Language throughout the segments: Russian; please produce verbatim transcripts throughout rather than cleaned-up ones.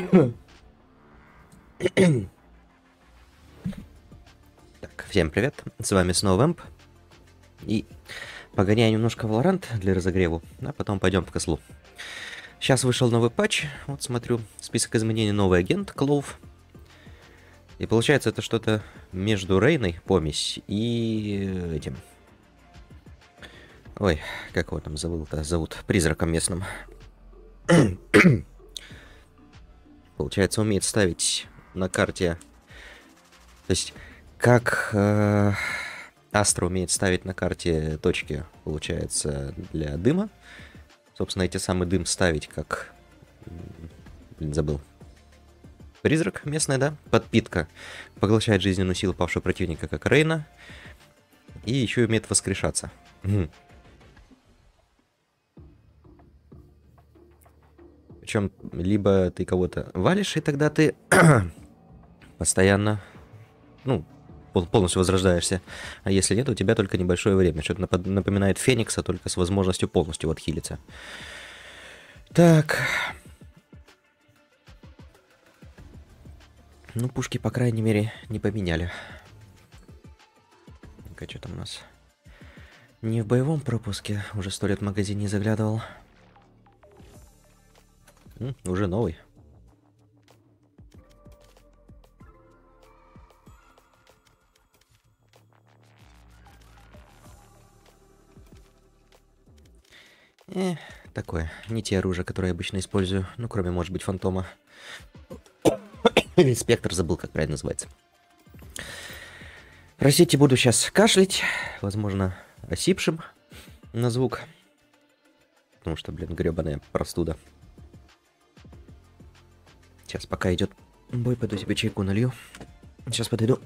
Так, всем привет, с вами снова Вэмп. И погоняю немножко Valorant для разогрева, а потом пойдем в кослу. Сейчас вышел новый патч, вот смотрю, список изменений, новый агент, Клоув. И получается это что-то между Рейной, помесь, и этим... Ой, как его там забыл-то, зовут, призраком местным. Получается, умеет ставить на карте... То есть, как э, Астра умеет ставить на карте точки, получается, для дыма. Собственно, эти самый дым ставить как... Блин, забыл. Призрак местный, да? Подпитка. Поглощает жизненную силу павшего противника, как Рейна. И еще умеет воскрешаться. Угу. Причем, либо ты кого-то валишь, и тогда ты постоянно, ну, полностью возрождаешься. А если нет, у тебя только небольшое время. Что-то напоминает Феникса, только с возможностью полностью отхилиться. Так. Ну, пушки, по крайней мере, не поменяли. Ну-ка, что там у нас? Не в боевом пропуске. Уже сто лет в магазин не заглядывал. М, уже новый. Э, такое. Не те оружия, которые я обычно использую. Ну, кроме, может быть, фантома. Или спектр, забыл, как правильно называется. Простите, буду сейчас кашлять. Возможно, осипшим на звук. Потому что, блин, гребаная простуда. Сейчас, пока идет бой, пойду себе чайку налью. Сейчас подойду.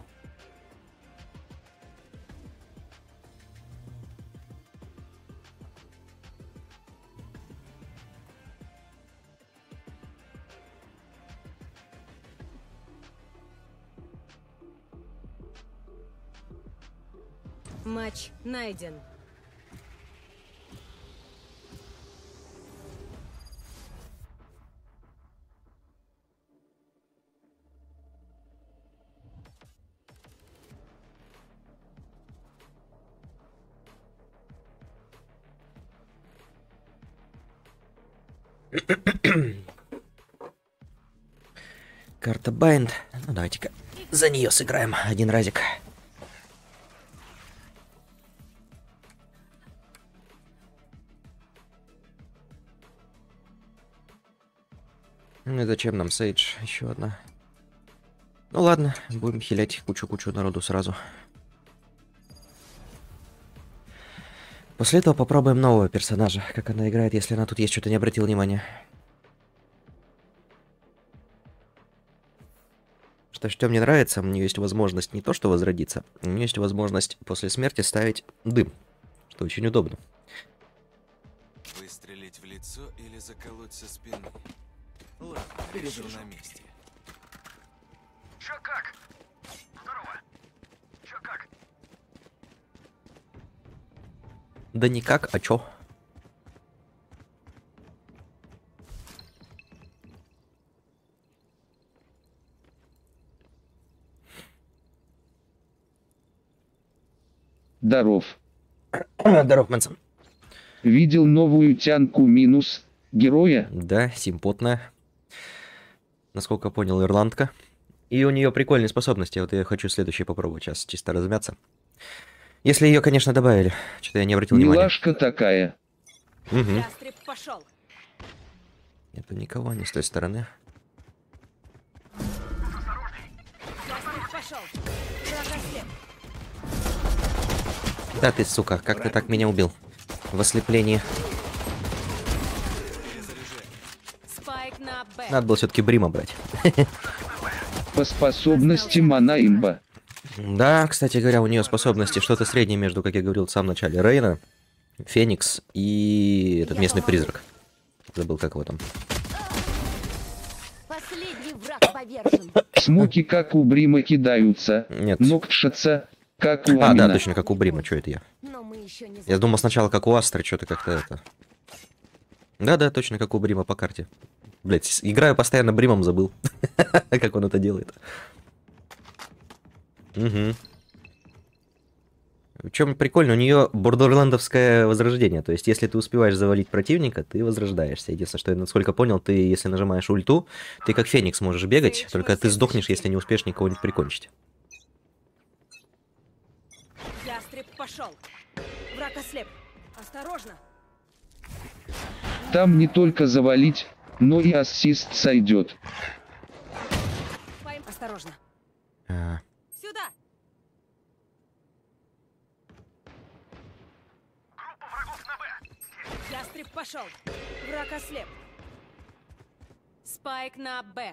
Матч найден. Карта Байнд. Ну, давайте-ка за нее сыграем один разик. Ну и зачем нам Сейдж? Еще одна. Ну ладно, будем хилять кучу-кучу народу сразу. После этого попробуем нового персонажа. Как она играет, если она тут есть, что-то не обратил внимания. Что, что мне нравится, у нее есть возможность не то что возродиться, у нее есть возможность после смерти ставить дым. Что очень удобно. Выстрелить в лицо или заколоть со спины? Ладно, решу на месте. Чё как? Здорово. Чё как? Да никак, а чё? Здоров. Здоров, Мэнсон. Видел новую тянку минус героя? Да, симпотная. Насколько понял, ирландка. И у нее прикольные способности. Вот я хочу следующий попробовать сейчас, чисто размяться. Если ее, конечно, добавили. Что-то я не обратил внимания. Милашка такая. Угу. Ястреб пошел. Нету никого, не с той стороны. Ястреб пошел. Врага слеп. Да ты, сука, как ты так меня убил? В ослеплении. Спайк на Б. Надо было все-таки Брима брать. По способностям она имба. Да, кстати говоря, у нее способности что-то среднее между, как я говорил в самом начале, Рейна, Феникс и этот местный призрак. Забыл, как его там. Последний враг повержен. Смоки как у Брима кидаются. Нет. Ногтшатся как у А, да, Амина. точно, как у Брима, что это я? Но мы еще не Я думал сначала, как у Астры, что-то как-то это... Да-да, точно, как у Брима по карте. Блять, играю постоянно Бримом, забыл. Как он это делает. Угу. В чем прикольно, у нее бордерлендовское возрождение. То есть, если ты успеваешь завалить противника, ты возрождаешься. Единственное, что я, насколько понял, ты, если нажимаешь ульту, ты как Феникс можешь бегать, только ты сдохнешь, если не успеешь никого-нибудь прикончить. Ястреб пошел. Враг ослеп. Осторожно. Там не только завалить, но и ассист сойдет. Пойм- Осторожно. А, Сюда. Группа врагов на Б. Ястреб пошел. Враг ослеп. Спайк на Б.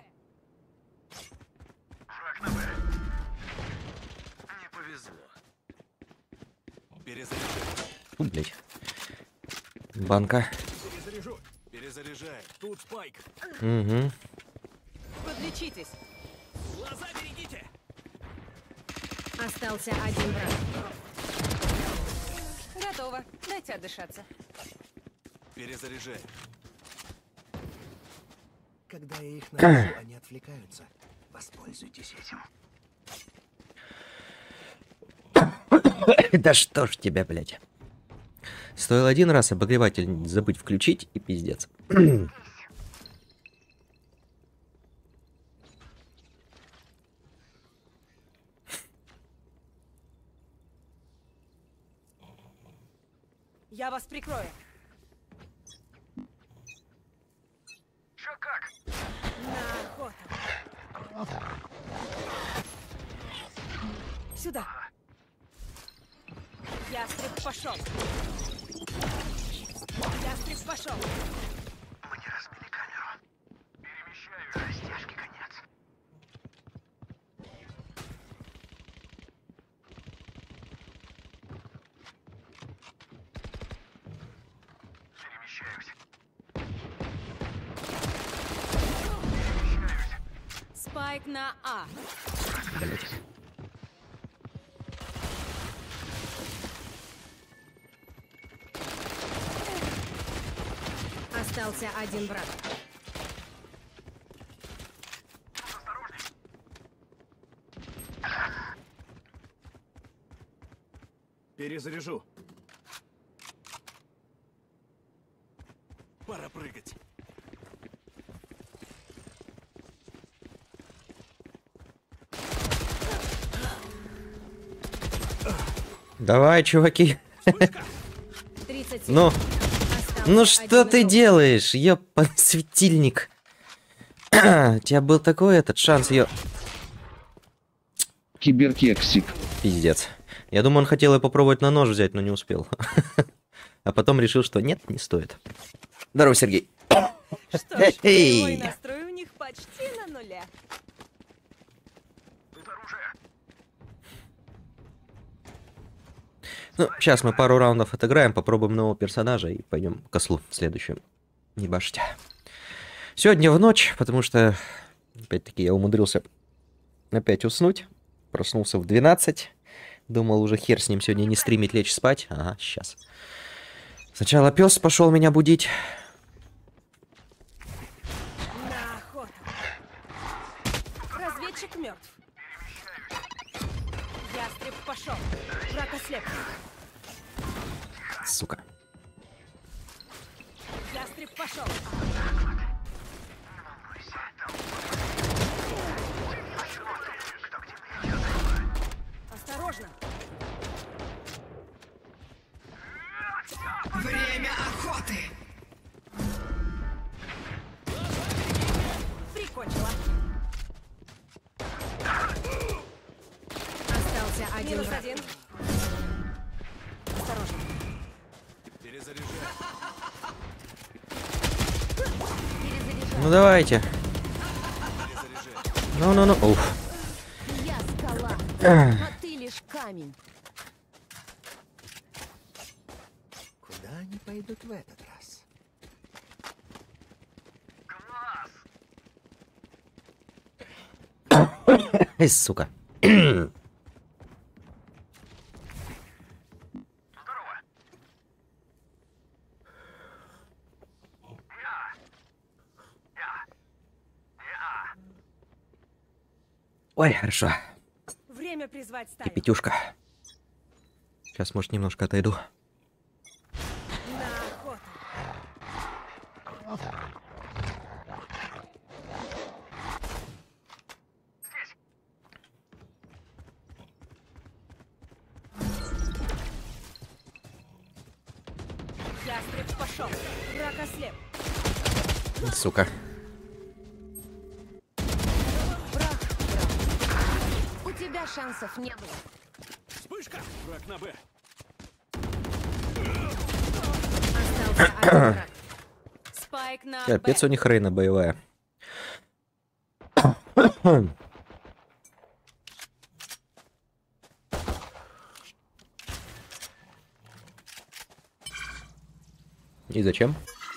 Враг на Б. Не повезло. Перезаряжай. фу, блять. Банка. Перезаряжу. Перезаряжай. Тут спайк. Угу. Подлечитесь. Глаза берегите. Остался один враг. Готово. Дайте отдышаться. Перезаряжай. Когда я их нахожу, они отвлекаются. Воспользуйтесь этим. Да что ж тебя, блядь. Стоило один раз обогреватель забыть включить, и пиздец. Я вас прикрою. Чё как? На охоту. Сюда. Ястреб пошел. Ястреб пошел. Мне разбили камеру. Перемещаю. Растяжки конец. Перемещаюсь. Перемещаюсь. Спайк на А. Остался один враг. Перезаряжу. Пора прыгать. Давай, чуваки. тридцать секунд. Ну, Остался ну что один ты игрок. делаешь? Ёпа, светильник. У тебя был такой этот шанс, ее. Киберкексик. Пиздец. Я думаю, он хотел ее попробовать на нож взять, но не успел. А потом решил, что нет, не стоит. Здорово, Сергей. Что ж, Эй. боевой настрой у них почти на нуле. Тут оружие. Ну, сейчас мы пару раундов отыграем, попробуем нового персонажа и пойдем к ослу следующему. Не башьте. Сегодня в ночь, потому что, опять-таки, я умудрился опять уснуть. Проснулся в двенадцать. Думал, уже хер с ним сегодня не стримить, лечь спать. Ага, сейчас. Сначала пес пошел меня будить. На охоту. Разведчик мертв. Ястреб пошел. Враг ослеп. Сука. Ястреб пошел. Осторожно. Время охоты! Прикончила. Остался один Минус враг. один. Осторожно. Перезаряжай. Ну давайте. Перезаряжай. Ну-ну-ну. Уф. Я скала, а ты лишь камень. Куда они пойдут в этот раз? Эй, сука. Здорово. Я. Я. Ой, хорошо. Время призвать стаю. Кипятюшка. Сейчас, может, немножко отойду. На охоту. Ястреб пошел. Враг ослеп. Сука. Враг, враг. У тебя шансов не было. Вспышка! Враг на Б. Остался один враг. Спайк на Б. Капец, у них Рейна боевая. И зачем?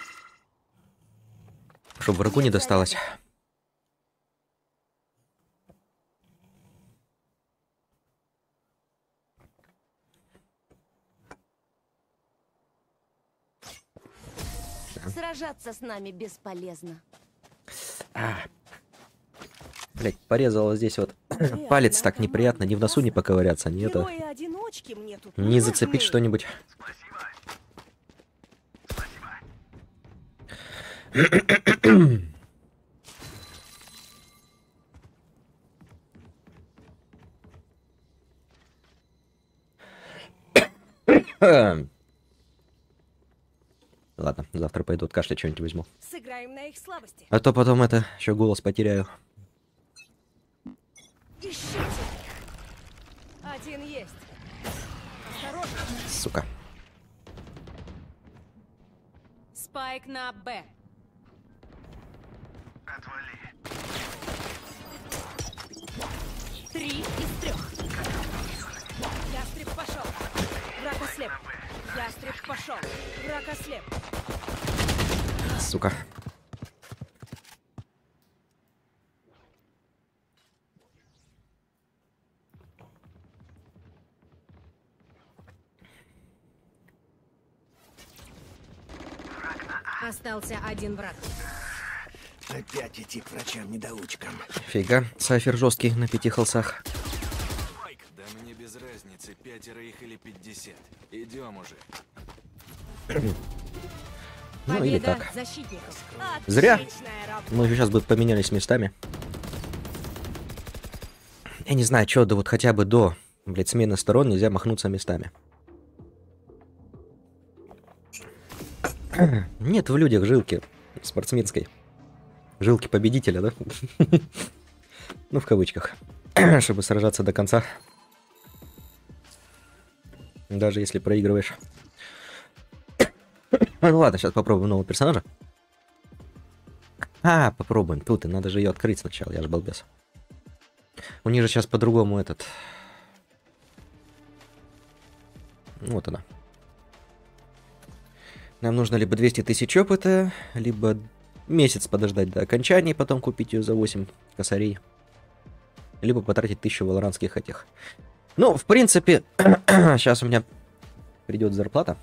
Чтобы врагу не досталось. Сражаться с нами бесполезно. А. Блять, порезала здесь вот. Палец так неприятно, ни в носу не поковыряться, ни это. Герои-одиночки мне тут Не зацепить нужны. что-нибудь. Ладно, завтра пойду от кашля что-нибудь возьму. Сыграем на их слабости. А то потом это, еще голос потеряю. Ищите. Один есть. Осторожно. Сука. Спайк на Б. Отвали. Три из трех. Ястреб пошел. Враг ослеп. Ястреб пошел. Враг ослеп. Сука. Остался один враг. Опять идти к врачам-недоучкам. Фига, сайфер жесткий на пяти холсах. Спайк! Да мне без разницы, пятеро их или пятьдесят. Идем уже. Ну или Победа так. защитников. Зря. Отличная работа. Мы сейчас бы поменялись местами. Я не знаю, что, да вот хотя бы до, блядь, смены сторон нельзя махнуться местами. Нет в людях жилки спортсменской. Жилки победителя, да? Ну, в кавычках. Чтобы сражаться до конца. Даже если проигрываешь. Ну ладно, сейчас попробуем нового персонажа. А, попробуем. Тут и надо же ее открыть сначала, я же балбес. У них же сейчас по-другому этот... Вот она. Нам нужно либо двести тысяч опыта, либо месяц подождать до окончания, потом купить ее за восемь косарей. Либо потратить тысячу валоранских этих. Ну, в принципе, сейчас у меня придет зарплата.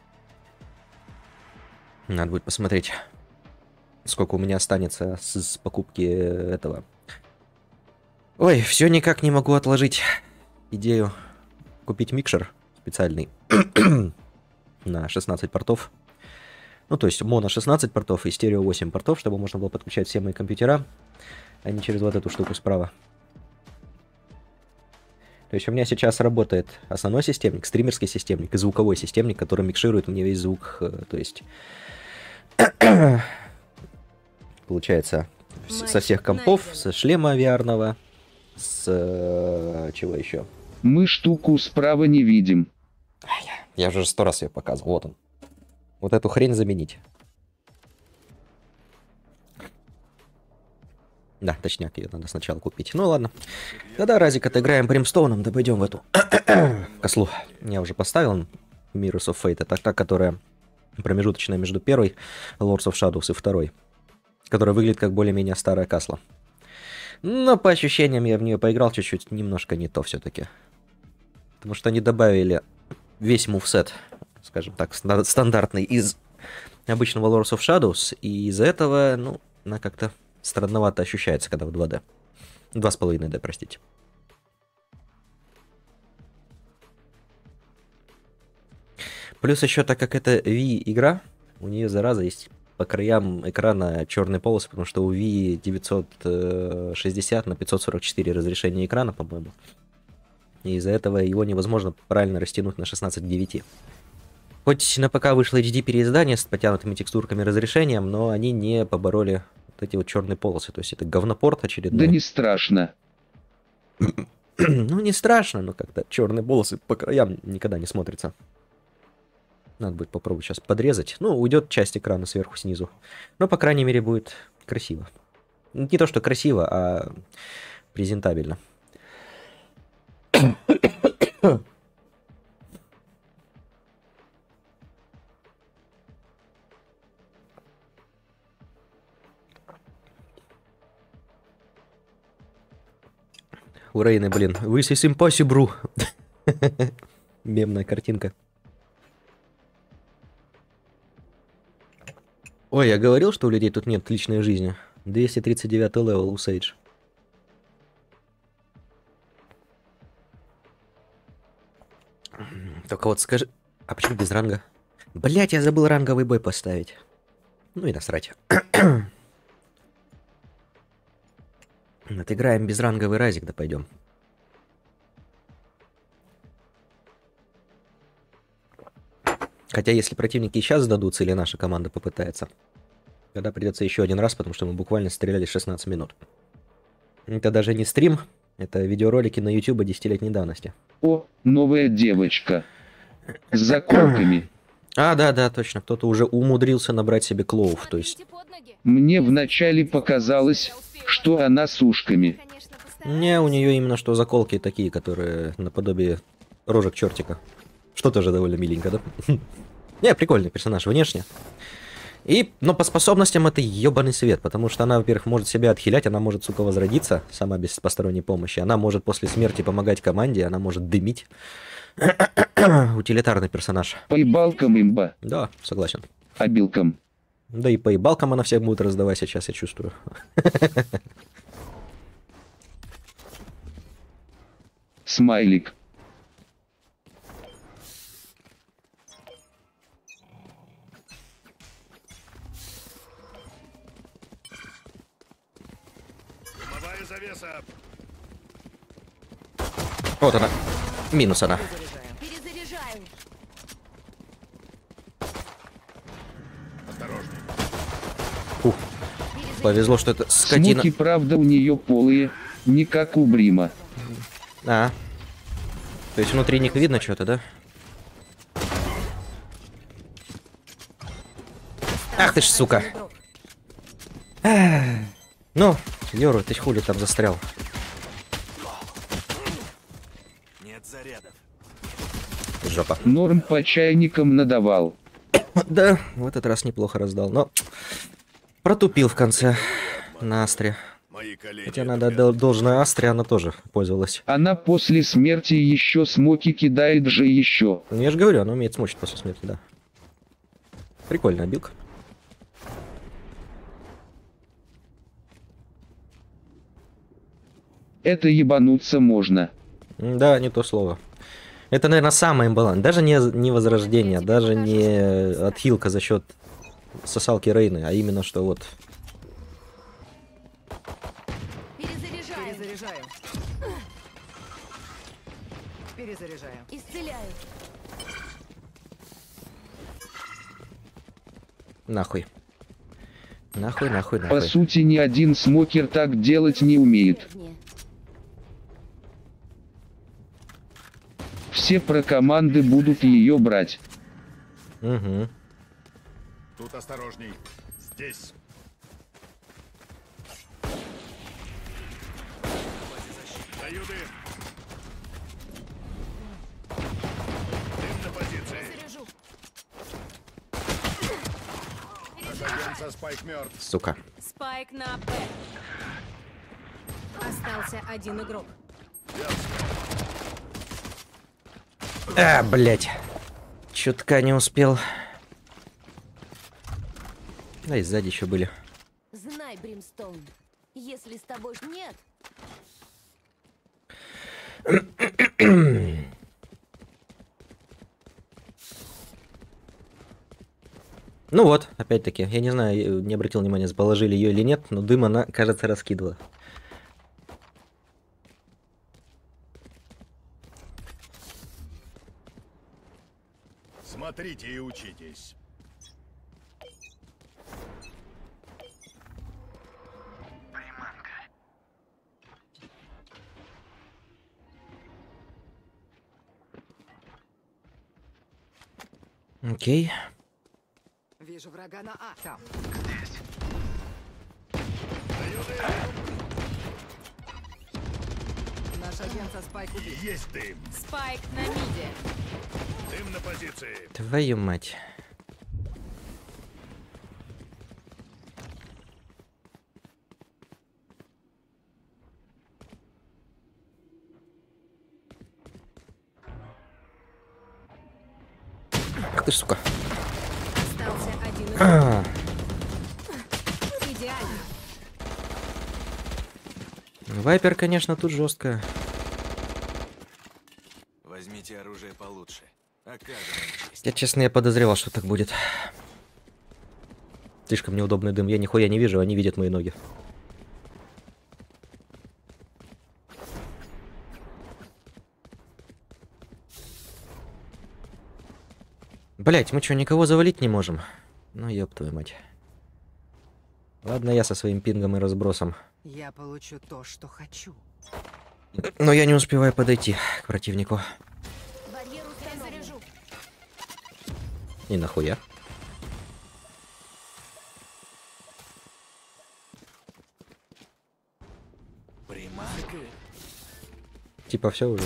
Надо будет посмотреть, сколько у меня останется с, с покупки этого. Ой, все никак не могу отложить идею купить микшер специальный на шестнадцать портов. Ну, то есть моно шестнадцать портов и стерео восемь портов, чтобы можно было подключать все мои компьютера, а не через вот эту штуку справа. То есть у меня сейчас работает основной системник, стримерский системник и звуковой системник, который микширует мне весь звук, то есть... Получается, со всех компов, со шлема ви ар-ного, с... чего еще? Мы штуку справа не видим. Я уже сто раз ее показывал, вот он. Вот эту хрень заменить. Да, точняк, ее надо сначала купить. Ну ладно. Тогда разик отыграем Бримстоуном, да пойдем в эту кослу. Я уже поставил Mirrors of Fate. Это та, которая промежуточная между первой Lords of Shadows и второй. Которая выглядит как более-менее старая касла. Но по ощущениям я в нее поиграл чуть-чуть немножко не то все-таки. Потому что они добавили весь мувсет, скажем так, стандартный из обычного Lords of Shadows. И из-за этого, ну, она как-то странновато ощущается, когда в два дэ. два с половиной дэ, простите. Плюс еще, так как это Wii игра, у нее, зараза, есть по краям экрана черные полосы, потому что у Wii девятьсот шестьдесят на пятьсот сорок четыре разрешение экрана, по-моему. И из-за этого его невозможно правильно растянуть на шестнадцать к девяти. Хоть на ПК вышло эйч ди переиздание с потянутыми текстурками и разрешением, но они не побороли вот эти вот черные полосы. То есть это говнопорт очередной. Да не страшно. Ну, не страшно, но как-то черные полосы по краям никогда не смотрятся. Надо будет попробовать сейчас подрезать. Ну, уйдет часть экрана сверху, снизу. Но, по крайней мере, будет красиво. Не то, что красиво, а презентабельно. У Рейны, блин, this is impossible. Мемная картинка. Ой, я говорил, что у людей тут нет личной жизни. двести тридцать девятый левел у Сейдж. Только вот скажи... А почему без ранга? Блять, я забыл ранговый бой поставить. Ну и насрать. Отыграем безранговый разик, да пойдем. Хотя если противники сейчас сдадутся или наша команда попытается, тогда придется еще один раз, потому что мы буквально стреляли шестнадцать минут. Это даже не стрим, это видеоролики на YouTube десятилетней давности. О, новая девочка. С заколками. А, да, да, точно. Кто-то уже умудрился набрать себе клоув, то есть... Мне вначале показалось, что она с ушками. Не, у нее именно что заколки такие, которые наподобие рожек чертика. Что тоже довольно миленько, да? Не, прикольный персонаж внешне. И, но по способностям это ебаный свет, потому что она, во-первых, может себя отхилять, она может, сука, возродиться сама без посторонней помощи, она может после смерти помогать команде, она может дымить. Утилитарный персонаж. Поебалкам имба. Да, согласен. Обилкам. Да и поебалкам она всех будет раздавать сейчас, я чувствую. Смайлик. Дымовая завеса. Вот она. Минус она. Перезаряжаю. Осторожней. Ух. Повезло, что это скотина. Смоки, правда, у нее полые, не как у Брима. А. То есть внутри них видно что-то, да? Ах ты ж, сука. Ах. Ну, Йору, ты хули там застрял? Нет зарядов. Жопа. Норм по чайникам надавал. Да, в этот раз неплохо раздал, но протупил в конце на Астре. Мои коллеги. Хотя надо отдать должное Астре, она тоже пользовалась. Она после смерти еще смоки кидает же еще. Ну, я же говорю, она умеет смочить после смерти, да. Прикольная билка. Это ебануться можно. Да, не то слово. Это, наверное, самое имбаланс. Даже не, не возрождение, даже не отхилка за счет сосалки Рейны, а именно что вот... Перезаряжаю. Перезаряжаю. Перезаряжаю. Исцеляю. Нахуй. Нахуй, нахуй, По нахуй. сути, ни один смокер так делать не умеет. Деревне. Все про команды будут ее брать. Угу. Тут осторожней. Здесь. Даю дым. Дым на позиции. Заряжу. Разойдемся, Спайк мертв. Сука. Спайк на Б. Остался один игрок. А, блять. Чутка не успел. Да и сзади еще были. Знай, Бримстоун, если с тобой нет, Ну вот, опять-таки, я не знаю, не обратил внимания, положили ее или нет, но дым она, кажется, раскидывала. Смотрите и учитесь. Окей. Вижу врага на А. Там. Наш агент со Спайк убит. Есть дым. Спайк на миде. Дым на позиции. Твою мать. Ах ты ж, сука. Остался один игрок. А, Идеально. Вайпер, конечно, тут жестко. Возьмите оружие получше. Окажем им честь. Я, честно, я подозревал, что так будет. Слишком неудобный дым. Я нихуя не вижу, они видят мои ноги. Блять, мы что, никого завалить не можем? Ну, ёб твою мать. Ладно, я со своим пингом и разбросом. Я получу то, что хочу. Но я не успеваю подойти к противнику. Барьер установлен. Заряжу. И нахуя? Приманка. Типа все уже.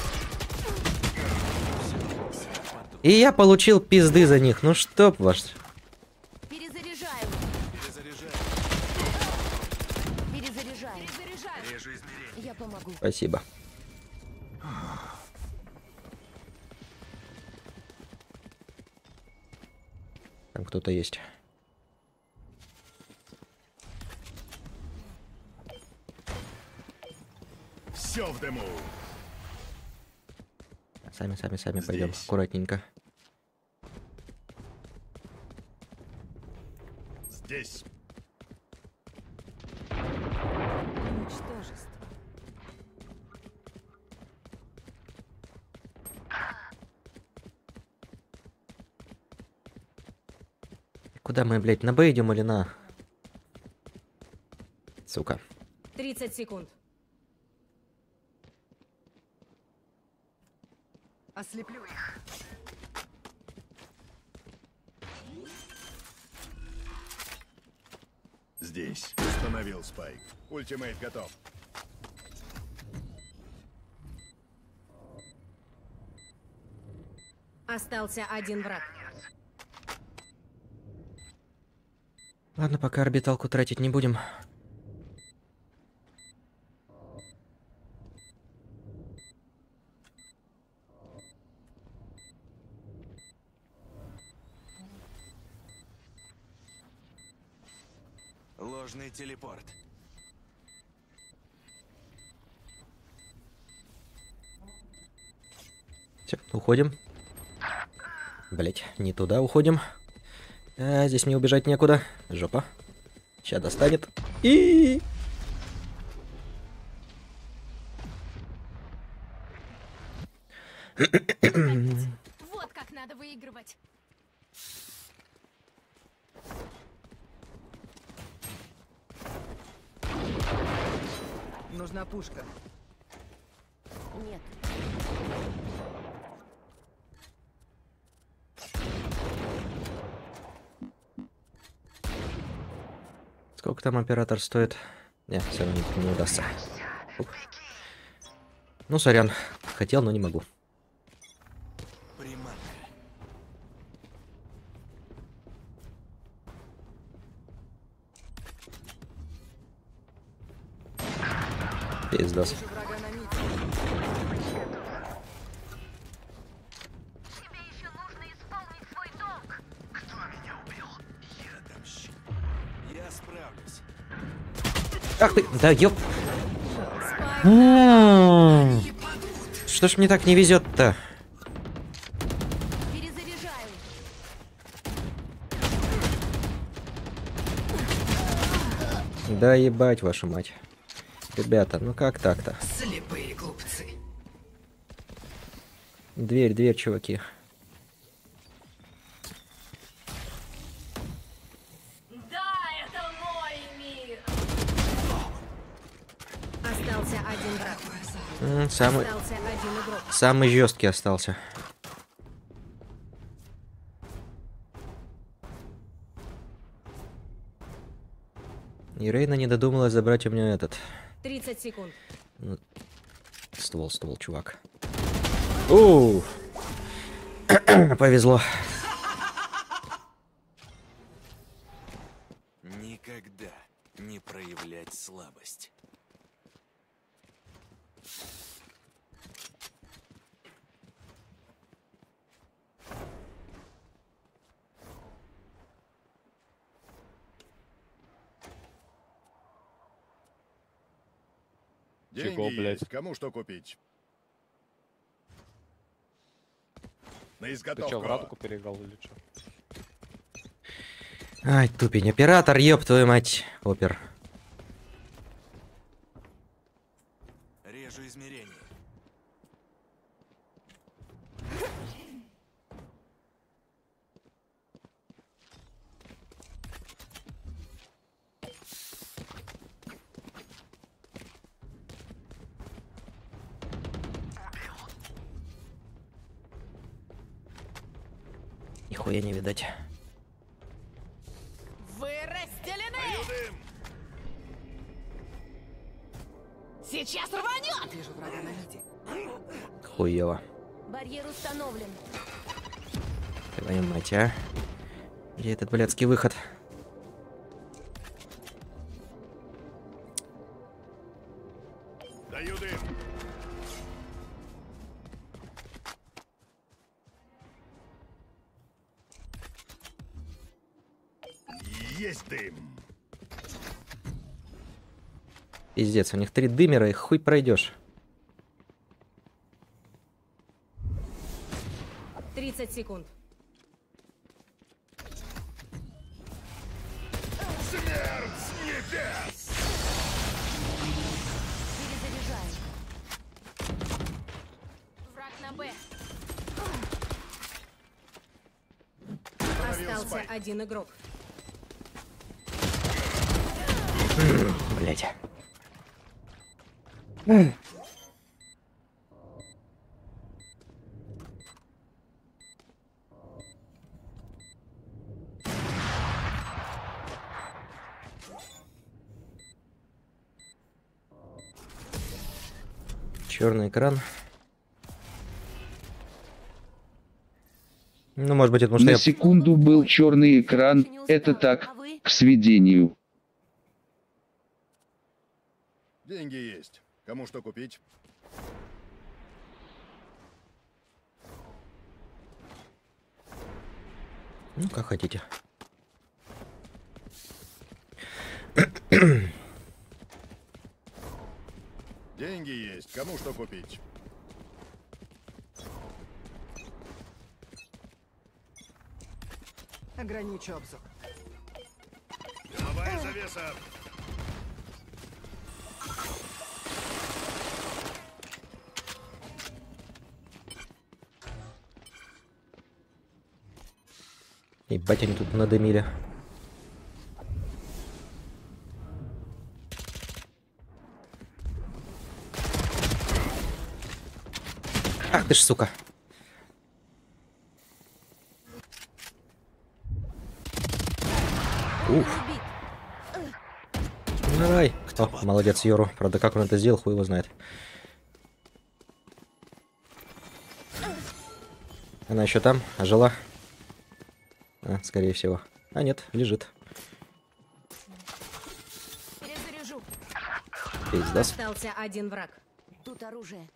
И я получил пизды за них. Ну чтоб ваш. Перезаряжаю. Перезаряжаю. Перезаряжаю. Перезаряжаю. Режу измерение. Я помогу. Спасибо. Там кто-то есть. Все в дыму. Сами, сами, сами пойдем. Здесь. Аккуратненько. Здесь. Ничтожество. Куда мы, блядь, на Б идем или на... Сука. тридцать секунд. Ослеплю их. Здесь. Установил спайк. Ультимейт готов. Остался один враг. Ладно, пока орбиталку тратить не будем. Ложный телепорт. Все, уходим. Блять, не туда уходим. А, здесь мне убежать некуда. Жопа. Сейчас достанет. И... Вот как надо выигрывать. Нужна пушка. Нет. Сколько там оператор стоит? Не, все равно не, не удастся. Ух. Ну, сорян. Хотел, но не могу. Приманка. Пиздос. Вижу врага на миде. Я отомщу. Я справлюсь. Ах ты, да ёп. Спайк. М. Что ж мне так не везет-то? Перезаряжаю. Да ебать вашу мать. Ребята, ну как так-то? Слепые глупцы. Дверь, дверь, чуваки. Да, это мой мир! Остался один враг. М, Самый, Остался один игрок. самый жесткий остался. И Рейна не додумалась забрать у меня этот тридцать секунд. ствол, ствол, чувак. У, повезло. Никогда не проявлять слабость. Деньги Чего, блядь? есть. Кому что купить? На Ты изготовку. чё, в радугу переиграл или чё? Ай, тупень. Оператор, ёб твою мать. Опер. Режу измерение. Нихуя не видать. Вы разделены! Сейчас рванет! Вижу врага на миде. Хуево. Барьер установлен. Твою мать, а? Где этот блядский выход? Даю дым. Есть дым. Пиздец, у них три дымера, и хуй пройдешь. тридцать секунд. Смерть с небес! Перезаряжаю. Враг на Б. Остался спайк. один игрок. Блять. Черный экран. Ну, может быть, это потому что На я... секунду был черный экран, это так, к сведению. Деньги есть. Кому что купить? Ну, как хотите. Деньги есть. Кому что купить? Ограничу обзор. Дымовая завеса. Ебать, они тут надымили. Ах ты ж, сука. Уф. Давай. О, молодец, Йору. Правда, как он это сделал, хуй его знает. Она еще там, ожила. А, скорее всего. А, нет, лежит. Перезаряжу. Пиздас. Остался один враг. Тут оружие.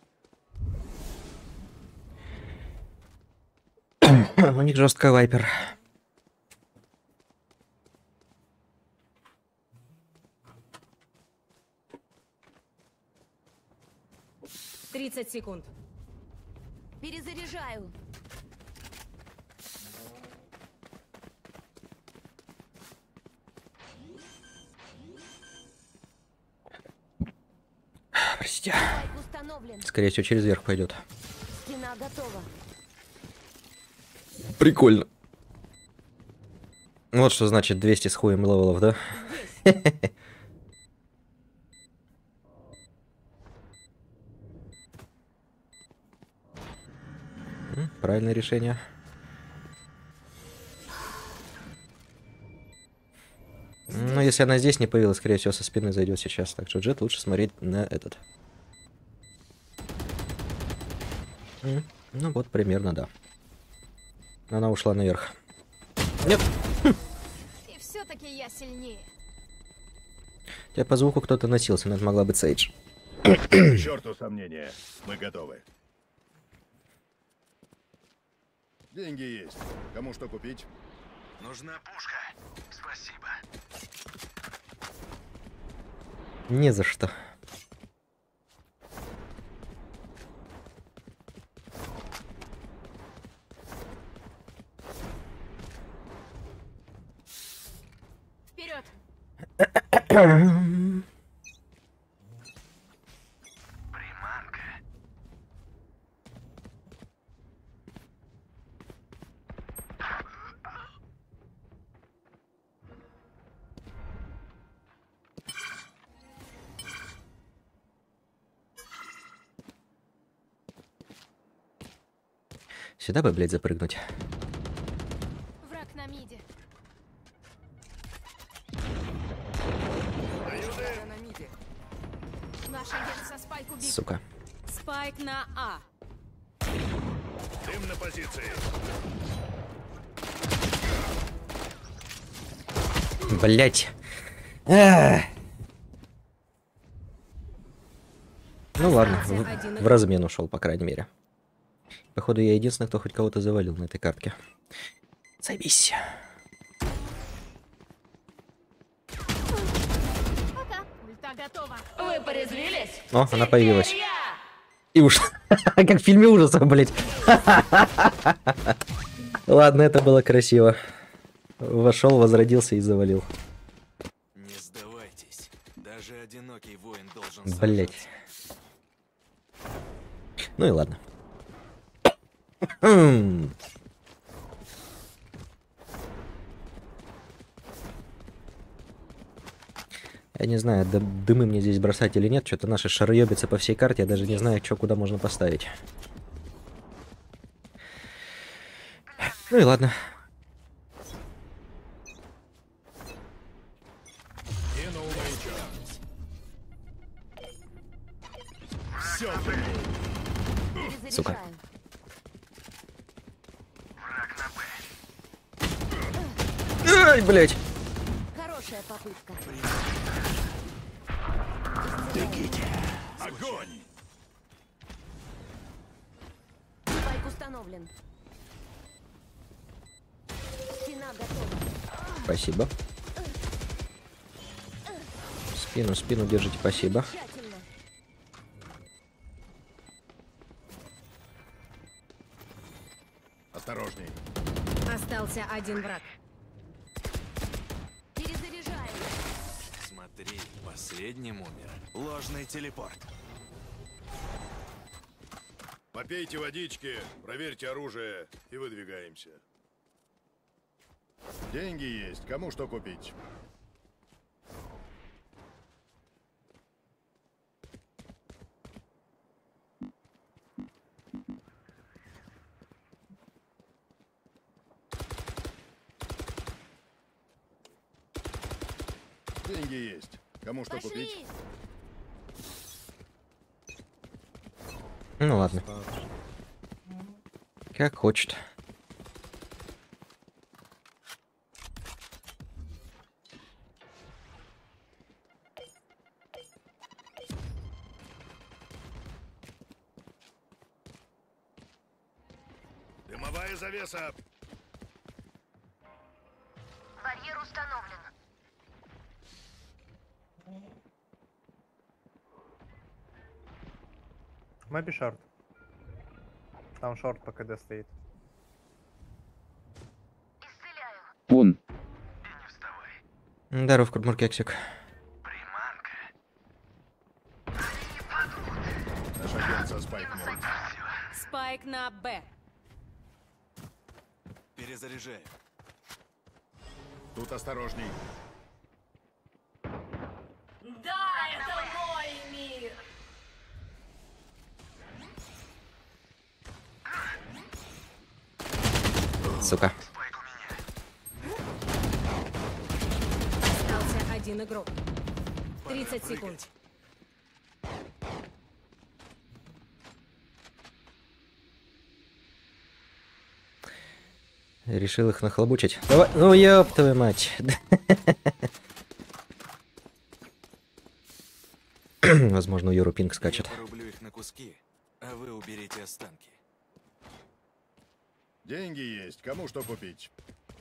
У них жесткая вайпер. тридцать секунд. Перезаряжаю. Здрасте. Спайк установлен. Скорее всего, через верх пойдет. Стена готова. Прикольно. Вот что значит двести с хуем левелов, да? Правильное решение. Ну, если она здесь не появилась, скорее всего, со спины зайдет сейчас. Так что Джет лучше смотреть на этот. М, Ну вот, примерно, да. Она ушла наверх. Нет. И все-таки я сильнее. Тебя по звуку кто-то носился, но это могла быть Сейдж. К черту сомнения. Мы готовы. Деньги есть. Кому что купить? Нужна пушка. Спасибо. Не за что. Вперед! Сюда бы, блядь, запрыгнуть. Враг на миде. Удар на миде. Наш агент со спайк убит. Сука. Спайк на А. Дым на позиции. Блять. А. Ну ладно, в, в размен ушел, по крайней мере. Походу, я единственный, кто хоть кого-то завалил на этой картке. Заебись. Пока. Ульта готова. Вы порезвились? О, она появилась. И ушла. Как в фильме ужасов, блять. Ладно, это было красиво. Вошел, возродился и завалил. Не сдавайтесь. Даже одинокий воин должен Блять. сражаться. Ну и ладно. Я не знаю, дымы мне здесь бросать или нет. Что-то наши шароебятся по всей карте. Я даже не знаю, что куда можно поставить. Ну и ладно. Сука. Ай, блять. Хорошая попытка. Огонь! Спайк установлен. Стена готова. Спасибо. Спину, спину держите, спасибо. Тщательно. Осторожней. Остался один враг. Перезаряжаем. Смотри, последним умер. Ложный телепорт. Попейте водички, проверьте оружие и выдвигаемся. Деньги есть. Кому что купить? Деньги есть. Кому что купить? Пошли. Ну ладно. Как хочет. Дымовая завеса. Барьер установлен. Мэппи шорт. Там шорт по КД стоит. Исцеляю. Вон. Здоров, Курмуркексик. Спайк на Б. Перезаряжаю. Тут осторожней. Да, это мой мир! Сука. Остался один игрок. тридцать секунд. Решил их нахлобучить. Давай. Ну ёб твою мать. Возможно, у Юру пинг скачет. Я порублю их на куски, а вы уберите останки. Деньги есть. Кому что купить?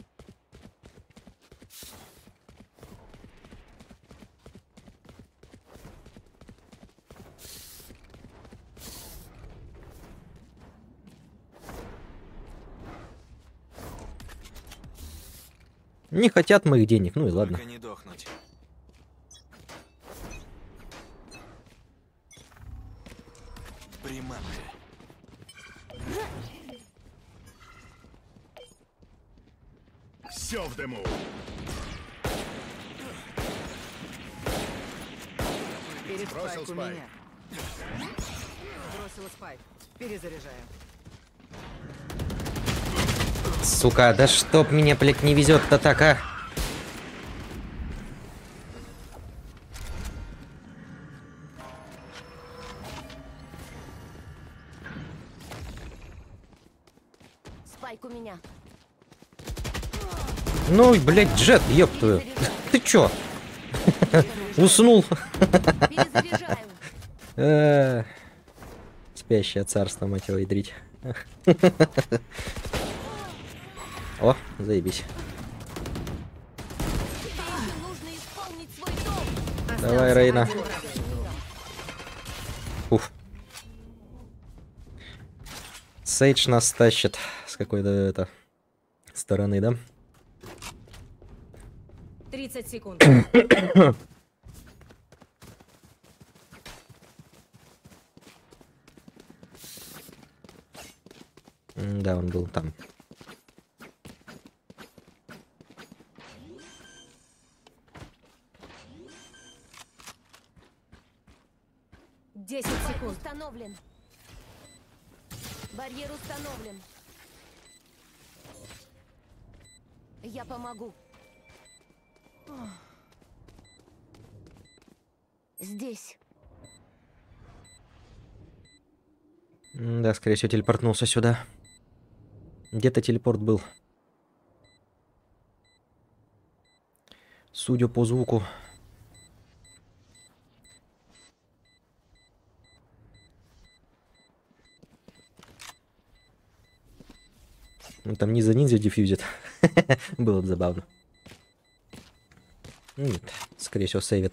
Не хотят моих денег, ну и ладно. Только не дохнуть. Приманка. Все в дыму. Перед Бросил спайк у спайк. меня. Бросила спайк. Перезаряжаю. Сука, да чтоб меня, блядь, не везет-то так, а? Спайк у меня. Ну, блядь, Джет, ёб твою. Ты чё? Уснул. Перезаряжаю. Э, Спящее царство, мать его, ядрить. О, заебись. Тебе нужно исполнить свой долг. Давай, Рейна. Один враг. Уф. Сейдж нас тащит с какой-то это стороны, да? тридцать секунд. М, Да, он был там. десять секунд. Установлен. Барьер установлен. Я помогу. Здесь. М, Да, скорее всего, телепортнулся сюда. Где-то телепорт был. Судя по звуку. Ну, там ниндзя ниндзя дефьюзит. Было бы забавно. Нет, скорее всего, сейвит.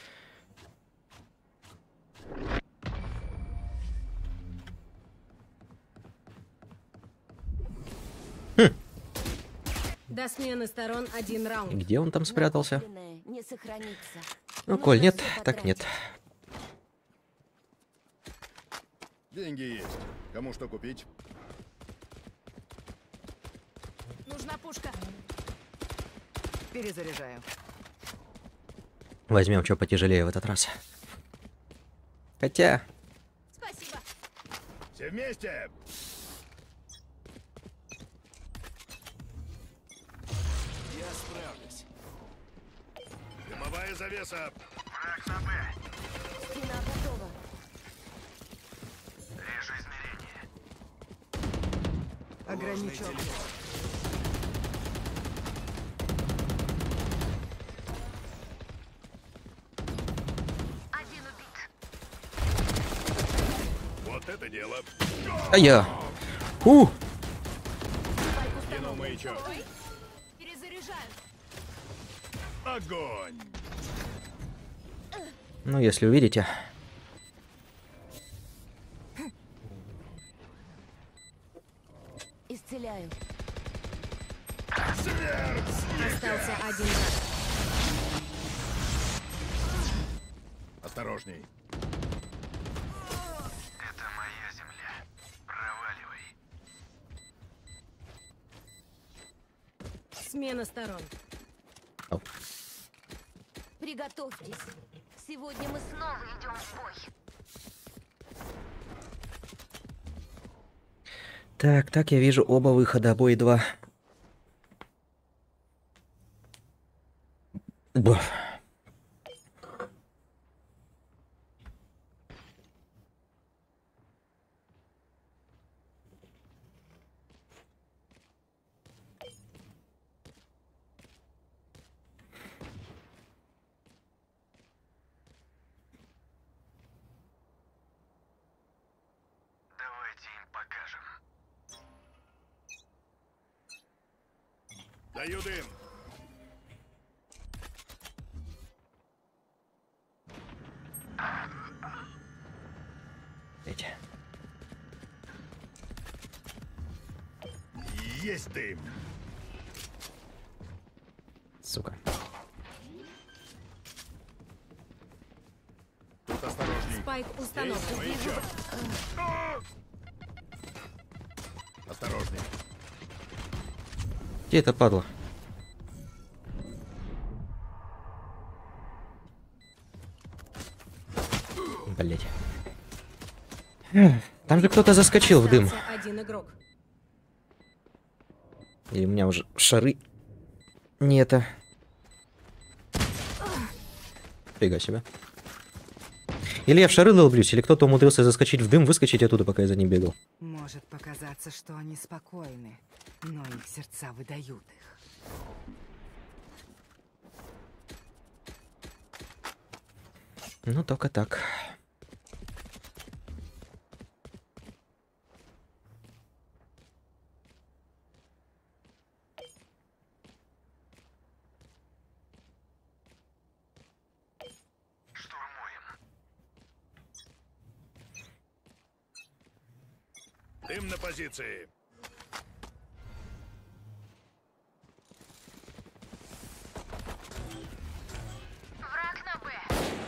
До смены сторон один раунд. Где он там спрятался? Накопленное не сохранится. Ну, Нужно Коль, нет, всё так нет. Деньги есть. Кому что купить? Нужна пушка. Перезаряжаю. Возьмем что потяжелее в этот раз. Хотя, Спасибо. Все вместе! Я справлюсь. Дымовая завеса. Стена готова. Ограничу обзор. Вот это дело. а я. У! Кинул маячок. Перезаряжаю. Огонь! Ну, если увидите. Исцеляю. Смерть! Остался один враг. Осторожней. Это моя земля. Права Смена сторон. Оп. Приготовьтесь. Сегодня мы снова идем в бой. Так, так, я вижу оба выхода, бой два. Бах. Давайте им покажем. Даю дым. Эти. Есть дым. Сука. Тут осторожней. Спайк установлен. Маячок. Осторожней. Где это падла? Блять. Там же кто-то заскочил в дым. Остался один игрок. И у меня уже шары не это. Фига себе. Или я в шары долблюсь, или кто-то умудрился заскочить в дым, выскочить оттуда, пока я за ним бегал. Может показаться, что они спокойны, но их сердца выдают их. Ну, только так. Дым на позиции. Враг на Б.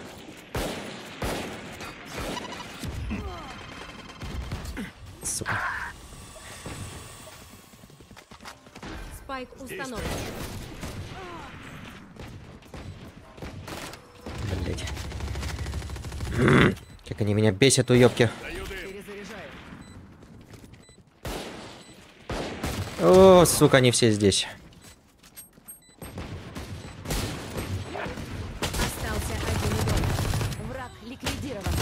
Сука. Спайк установлен. Блять. Как они меня бесят, уёбки. Даю дым. Перезаряжаю. О, сука, они все здесь. Остался один игрок. Враг ликвидирован.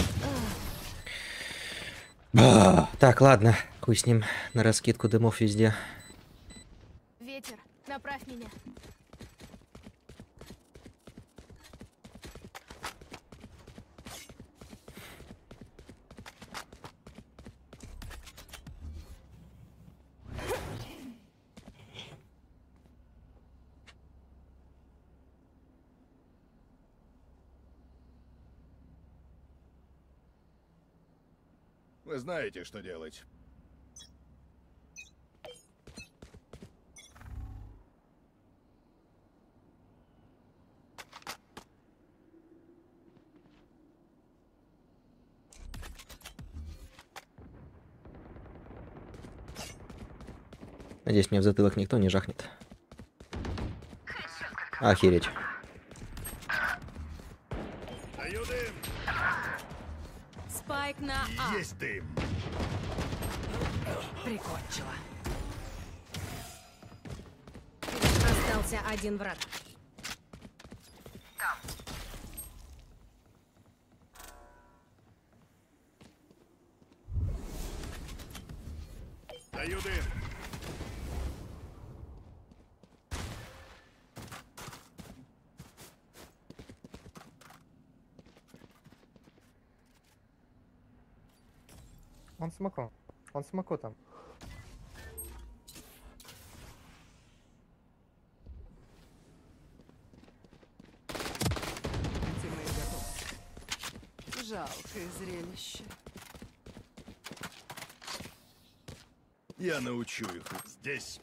Ба. Так, ладно. Хуй с ним. На раскидку дымов везде. Ветер, направь меня. Вы знаете, что делать. Надеюсь, мне в затылок никто не жахнет. Охереть. Даю дым. Спайк на А. Есть дым. Прикончила. Остался один враг. Даю дым. Он смоко. Он смоко там. Ультимейт готов. Жалкое зрелище. Я научу их здесь.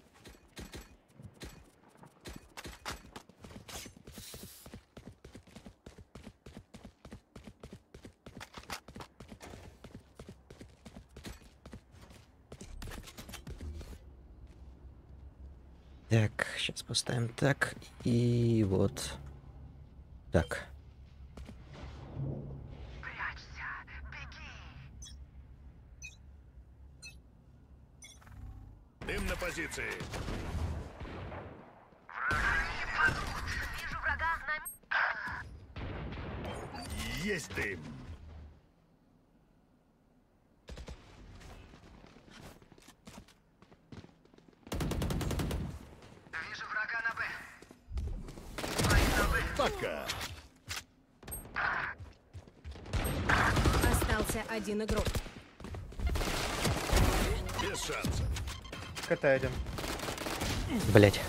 Так, сейчас поставим так. И вот. Так. Дым на позиции. Есть дым. Пока. Остался один игрок. Без шансов. КТ один. Блять.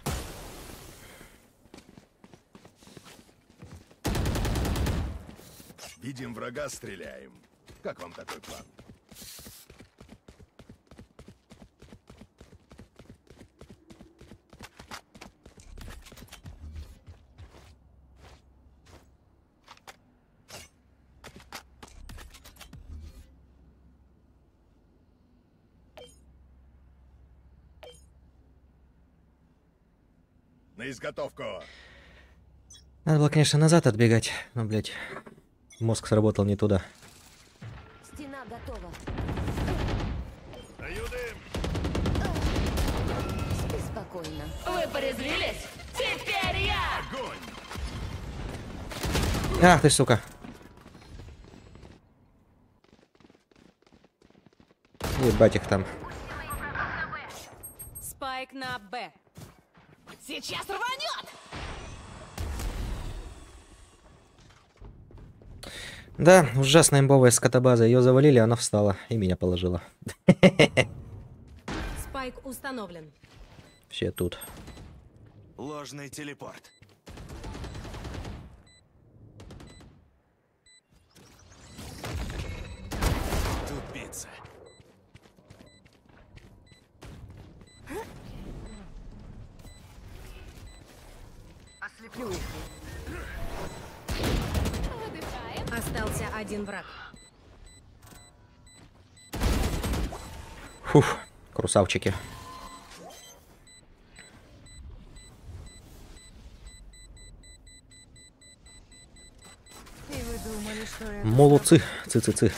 Видим врага, стреляем. Как вам такой план? На изготовку. Надо было, конечно, назад отбегать. Но, блять, мозг сработал не туда. Стена готова. Даю дым. Спи спокойно. Вы порезвились? Теперь я! Огонь. Ах ты, сука. Ебать их там. Спайк на Б. Сейчас рванет! Да, ужасная имбовая скотобаза. Ее завалили, она встала и меня положила. Спайк установлен. Все тут. Ложный телепорт. Тупица. Ослеплю их. Остался один враг. Фух, красавчики. И вы думали, что это... Молодцы, цы-цы-цы.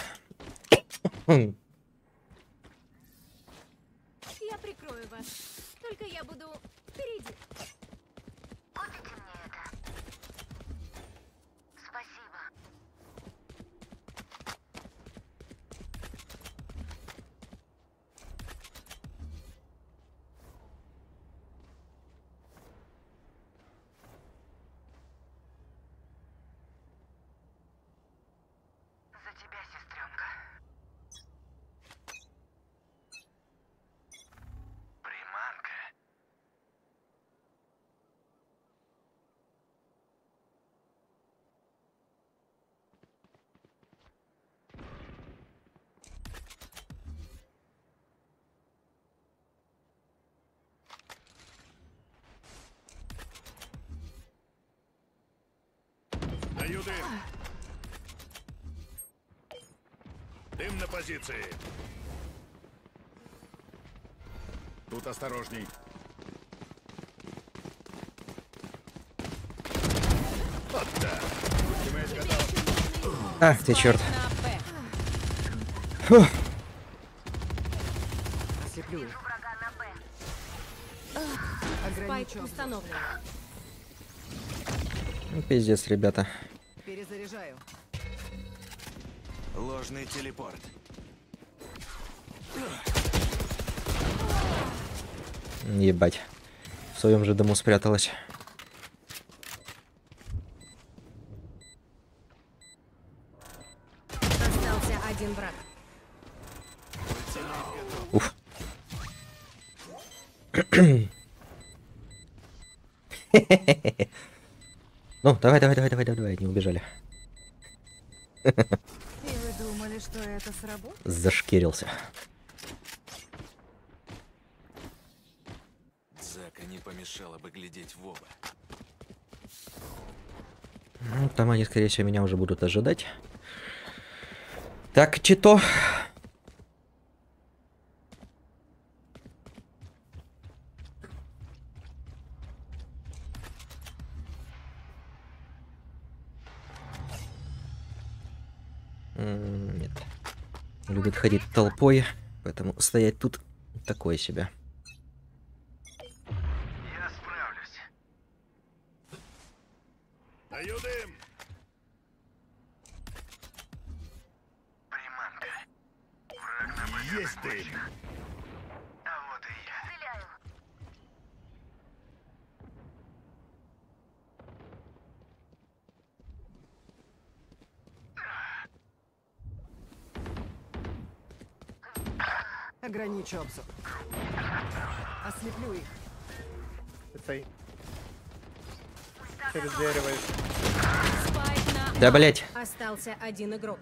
Я прикрою вас. Только я буду впереди. Даю дым. Дым на позиции. Тут осторожней. Вот так. Ультимейт готов. Ах ты, черт. На Б. Фух. Ослеплю их. Спайк Ограничен. установлен. Ну, пиздец, ребята. Перезаряжаю. Ложный телепорт. Ебать. В своем же дому спряталась. Остался один враг. Уф. Ну, давай, давай, давай, давай, давай, давай, не убежали. И вы думали, что это сработает? Зашкирился. Зака не помешало бы глядеть в оба. Ну, там они, скорее всего, меня уже будут ожидать. Так, чито. М, Нет. Любит ходить толпой, поэтому стоять тут такое себе. Я справлюсь. Даю дым. Приманка. Враг на есть дым. А вот и я. Стреляю. Ограничу обзор. Ослеплю их. Цей. Через дерево. Спайк на Да, А. блять. Остался один игрок.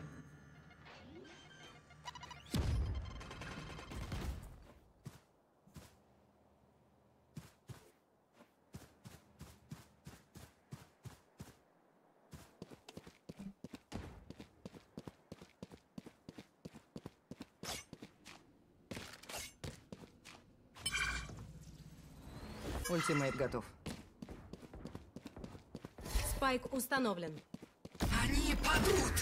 Ультимейт готов. Спайк установлен. Они падут!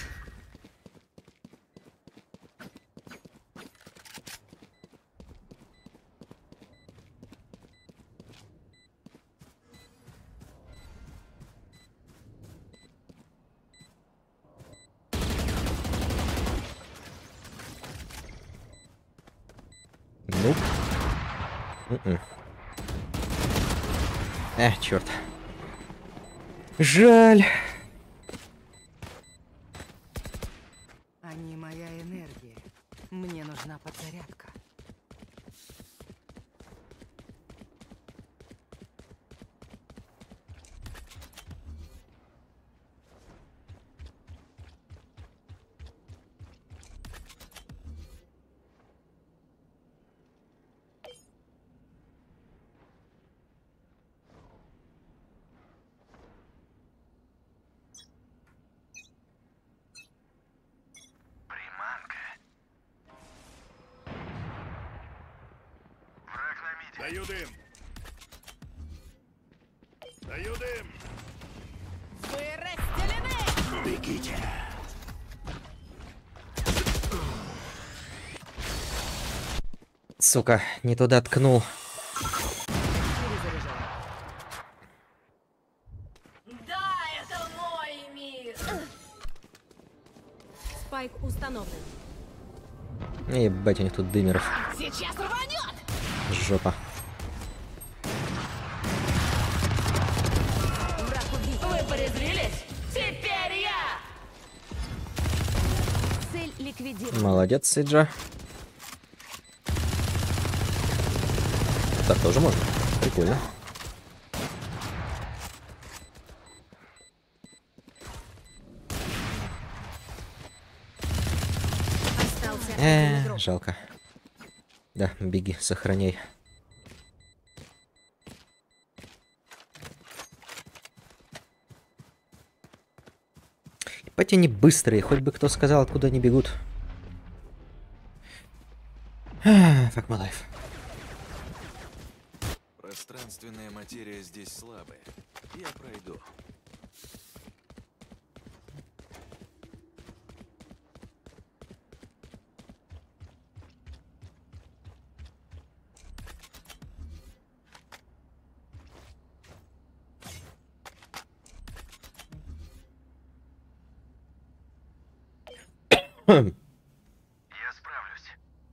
Ну. М-м. Эх, черт. Жаль. Они моя энергия. Мне нужна подзарядка. Даю дым. Даю дым. Вы расстелены! Бегите. Сука, не туда ткнул. Перезаряжаю. Да, это мой мир. Спайк установлен. Ебать, у них тут дымеров. Сейчас рванет! Жопа. Враг убит. Вы порезвились? Теперь я! Цель ликвидирована. Молодец, Сиджа. Так тоже можно. Прикольно. Остался один Э, игрок. жалко. Да, беги, сохраняй. Ебать, они быстрые, хоть бы кто сказал, откуда они бегут. Fuck my life. Пространственная материя здесь слабая. Я пройду. Я справлюсь.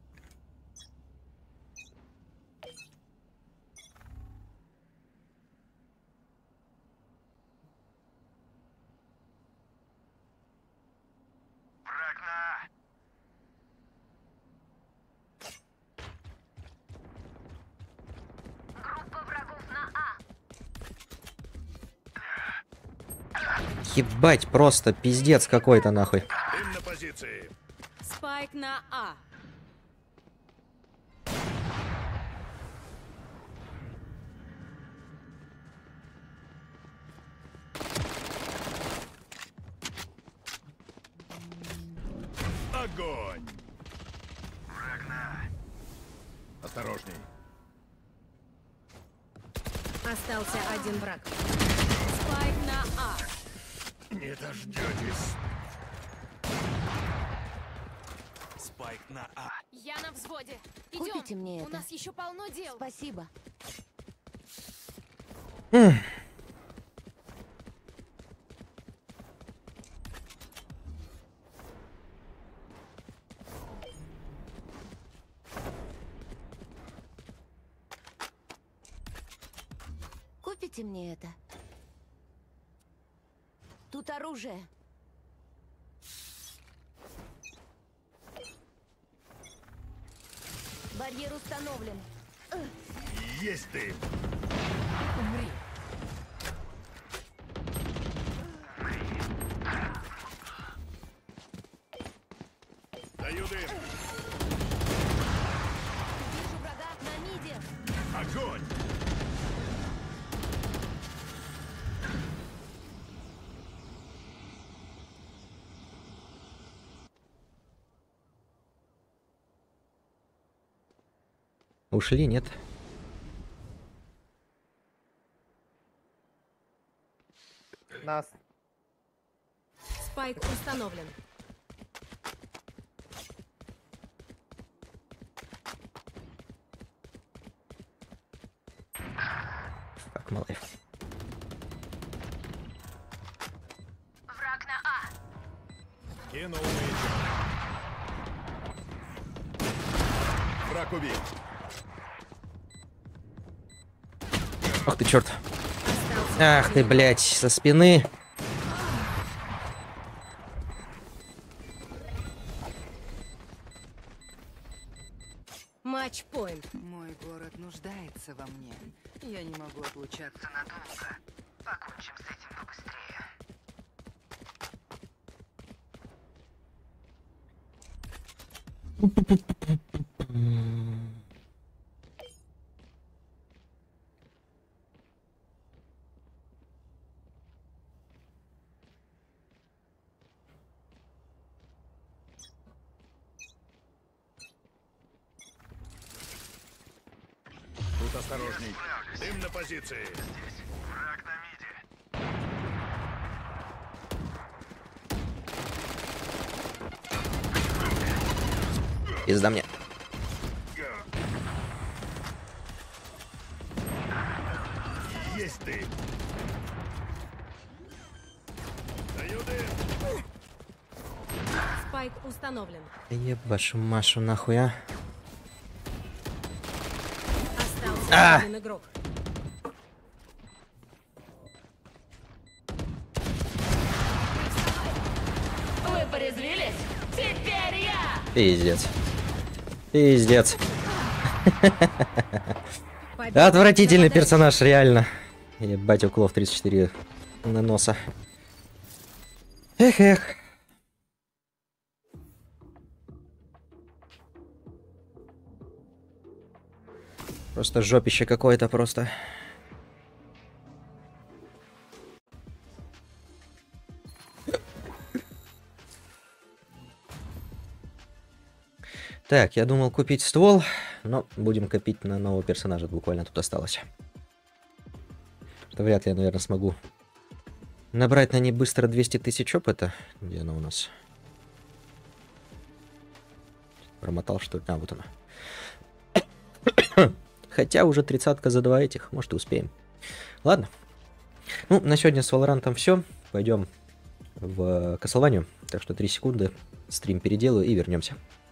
Враг на... Группа врагов на А. Ебать, просто пиздец какой-то нахуй. Дым на позиции. Спайк на А. Огонь. Враг на... Осторожней. Остался один враг. Спайк на А. Не дождетесь. Спайк на А. Я на взводе. Купите Идем. мне У это. нас еще полно дел. Спасибо. Купите мне это. Тут оружие. Барьер установлен. Есть ты! Умри. Даю дым! Вижу врага на миде. Огонь! Ушли, нет? Нас. Спайк установлен. Так, малый. Кинул маячок. Враг убит. Ах ты, черт. Ах ты, блядь, со спины. Матч-пойнт. Мой город нуждается во мне. Я не могу отлучаться надолго. Покончим с этим побыстрее. Тут осторожней. Дым на позиции. Враг на миде. Пизда мне. Есть ты! Даю дым! Спайк установлен. Ебашу Машу нахуй, а. Остался А! один игрок. Вы порезвились? Теперь я! Пиздец. Пиздец. Победа Отвратительный за задачей. персонаж, реально. Ебать, у Клов тридцать четыре на носа. Эх, эх. Просто жопище какое-то просто. Так, я думал купить ствол, но будем копить на нового персонажа, буквально тут осталось. Что вряд ли я, наверное, смогу набрать на ней быстро двести тысяч опыта. Где она у нас? Промотал, что ли? А, вот она. Хотя уже тридцатка за два этих, может и успеем. Ладно. Ну, на сегодня с Валорантом все. Пойдем в Castlevania. Так что три секунды, стрим переделаю и вернемся.